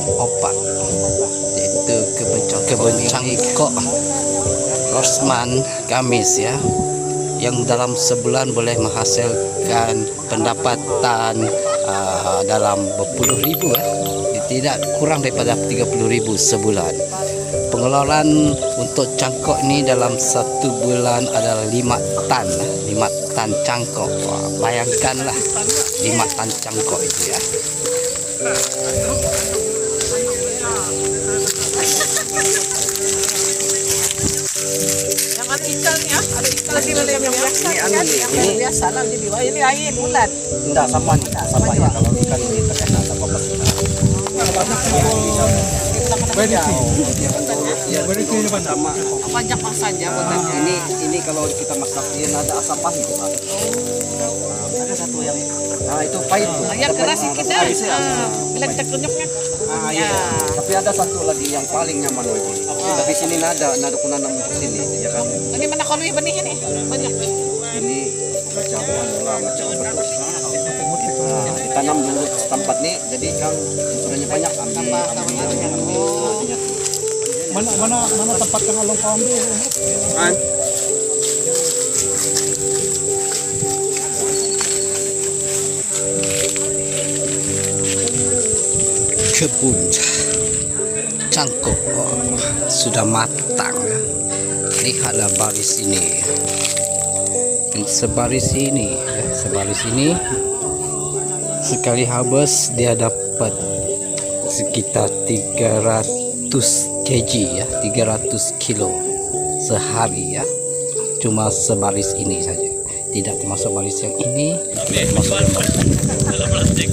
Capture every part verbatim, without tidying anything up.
opak, yaitu kebun kebun cangkok Rosman Gamis ya, yang dalam sebulan boleh menghasilkan pendapatan uh, dalam berpuluh ribu ya, tidak kurang daripada tiga puluh ribu sebulan. Pengeluaran untuk cangkok ini dalam satu bulan adalah lima tan, lima tan cangkok. Wah, bayangkanlah lima tan cangkok itu ya. Yang ada ikan ya, ada ikan lagi yang biasa. Ini anu nih, ini biasa lah jadi. Wah, ini air bulat. Tidak sama nih, sama ya kalau ikan ini terkena sama pasir. Sama Panjang saja buatannya. ini ini kalau kita masak ini ada asam pahit Pak. Ada satu yang nah itu pahit. Ya keras sedikit ya. Bila kita kenyoknya. Ah iya. Tapi ada satu lagi yang paling nyaman lagi. Tapi sini nada nada kunanam untuk sini ya kan. Ini mana kalau ini benih ini banyak. Ini macam lah macam betul. Nah, ditanam dulu setempat nih jadi kan unsurnya banyak ambil Tambah tambah banyak. Oh. Mana mana mana tempat yang along kau ambil? Kan? Kebun cangkok oh, sudah matang ya. Lihatlah baris ini, sebaris ini ya, sebaris ini sekali habis dia dapat sekitar tiga ratus kilogram ya, tiga ratus kilo sehari ya, cuma sebaris ini saja, tidak termasuk baris yang ini, termasuk yang dalam plastik.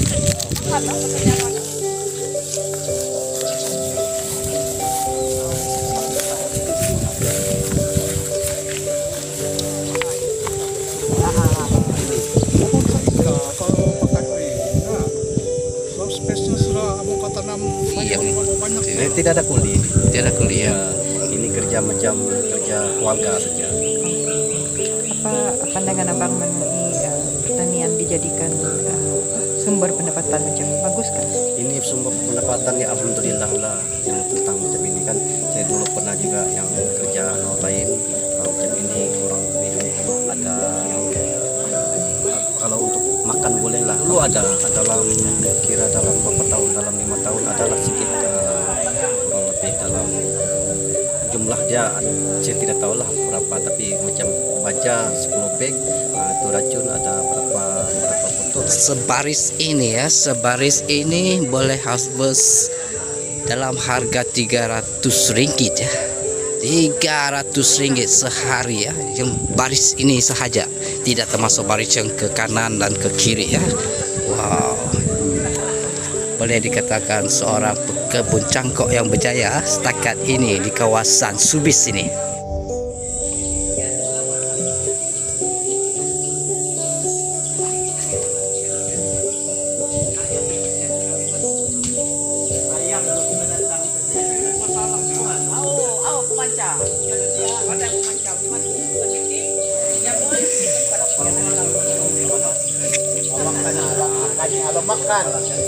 Eh, tidak ada kuli, tidak ada kuli ya. Ini kerja macam kerja keluarga saja. Apa pandangan abang mengenai uh, pertanian dijadikan uh, sumber pendapatan macam bagus kah? Ini sumber pendapatan ya alhamdulillah lah yang tentang macam ini kan. Saya dulu pernah juga yang kerja no lain macam ini kurang lebih ada kalau untuk makan boleh lah. Dulu ada dalam kira dalam beberapa tahun dalam lima tahun adalah sedikit uh, kurang lebih dalam jumlah dia saya tidak tahu lah berapa tapi macam baca sepuluh bag uh, itu racun ada berapa berapa botol. Sebaris ini ya, sebaris ini boleh habis dalam harga tiga ratus ringgit ya, tiga ratus ringgit sehari ya, yang baris ini sahaja, tidak termasuk baris yang ke kanan dan ke kiri ya. Wow, boleh dikatakan seorang pekebun cangkok yang berjaya setakat ini di kawasan Subis ini. Makan.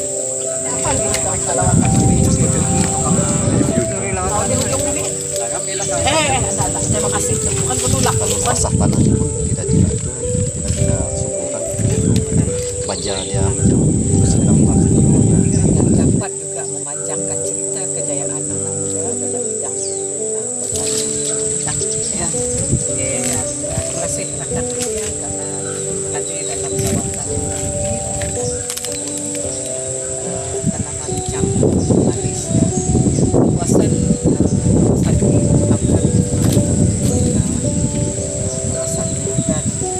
Eh, terima kasih. Bukan penolak kalau Basah tanahnya pun tidak tidak itu tidak tidak subur kan baja dia sedang dapat juga memanjangkan cerita kejayaan anak muda dalam bidang pertanian. Ya, terima kasih rakan media karena hadir dalam jawatan ini. Tanaman cangkok manis kawasan Sadi Kabupaten rasanya dan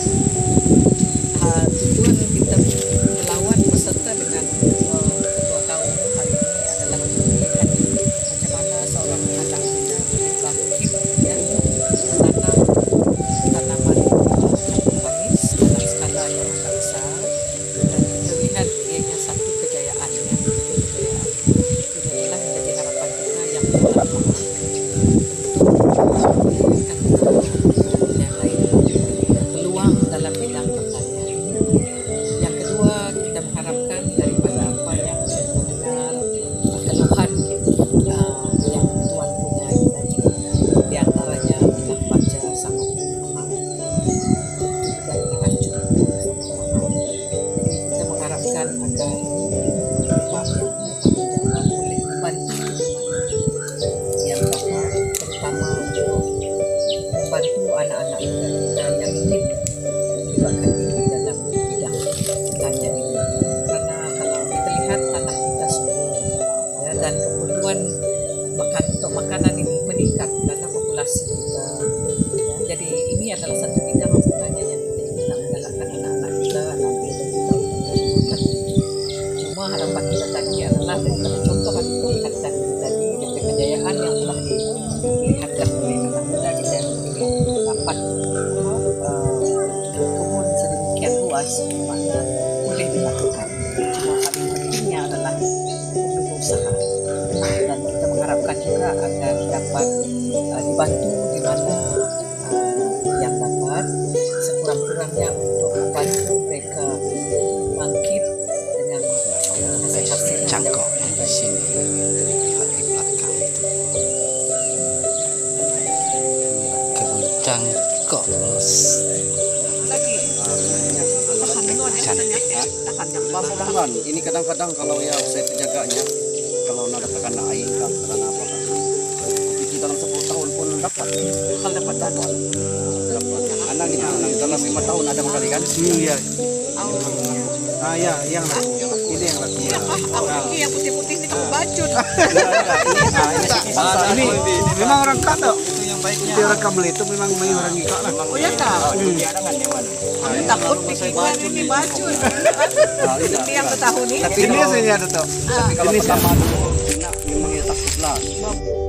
tujuan kita melawan peserta dengan ketua kaum hari ini adalah melihat macam mana seorang anak muda berbangkit ya menanam tanaman cangkok manis dalam skala yang agak besar dan terlihat ianya satu kejayaan ya, kejayaan itu adalah menjadi melihat tanah kita subur, ya, dan kebutuhan makan untuk makanan ini meningkat karena populasi kita. Ya, jadi ini adalah satu bidang sebenarnya yang kita ingin nak menggalakkan anak-anak kita, anak muda kita untuk melakukan. Cuma harapan kita tadi adalah daripada contoh itu lihat tadi tadi dari kejayaan yang telah dilihatkan oleh anak muda kita yang dapat uh, kebun sedemikian luas, makna boleh dilakukan. Cuma paling pentingnya adalah berusaha, dan kita mengharapkan juga agar dapat uh, dibantu di mana uh, yang dapat sekurang-kurangnya untuk membantu mereka bangkit dengan uh, hasil-hasil yang Cangkok di sini, lihat di belakang itu. Inilah kebun cangkok cantik. Kadang-kadang ini kadang-kadang kalau yang saya terjaganya, kalau ada terkena air kan, karena apa kan? Itu dalam sepuluh tahun pun dapat. Kalau dapat dapat. Dapat. Anak ini anak dalam lima tahun ada kembali kan? Iya. Ah ya, yang laku. Ini yang laku. Ini yang putih-putih ini kamu bacut. Ini memang orang kado. Itu yang baiknya. Itu orang kabel itu memang memang orang gika lah. Oh ya kak? Takut pikiran ini bacut. Ini yang bertahun ini. Ini sih ada tuh. Tapi kalau pertama dulu, memang ya takut lah.